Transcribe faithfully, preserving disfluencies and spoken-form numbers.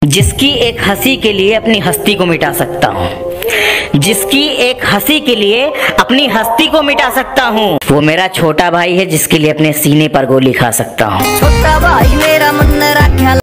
जिसकी एक हंसी के लिए अपनी हस्ती को मिटा सकता हूँ, जिसकी एक हंसी के लिए अपनी हस्ती को मिटा सकता हूँ, वो मेरा छोटा भाई है जिसके लिए अपने सीने पर गोली खा सकता हूँ। छोटा भाई मेरा मन रखा